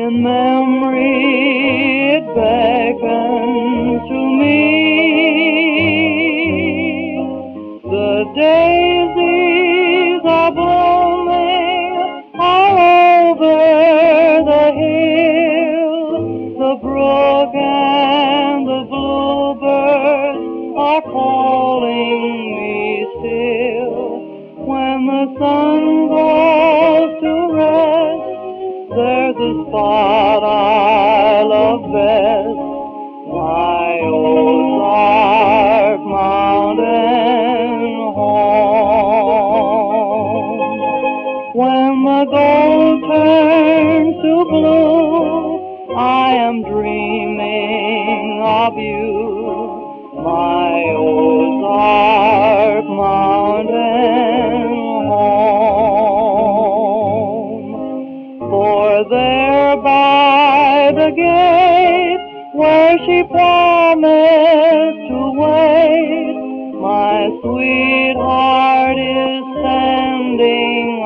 In memory it beckons to me. The daisies are blooming all over the hill. The brook and the bluebirds are calling me still. When the sun goes to rest, there's a spot I love best, my Ozark mountain home. When the gold turns to blue, I am dreaming of you, my Ozark mountain home. For there by the gate where she promised to wait, my sweetheart is standing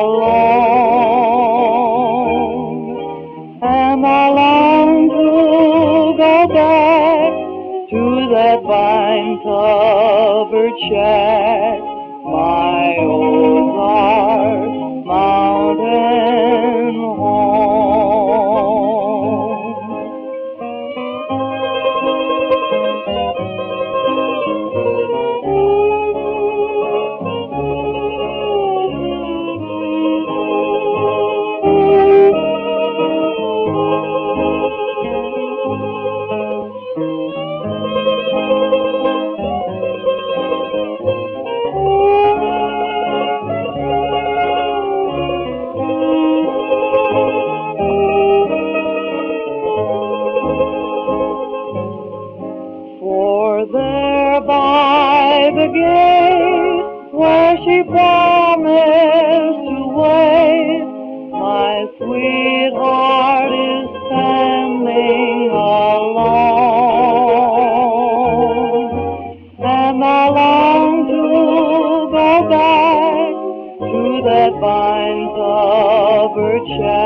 alone. And I long to go back to that vine-covered shack, my Ozark mountain home. For there by the gate where she promised to wait, my sweetheart is standing alone. And I long to go back to that vine-covered shack,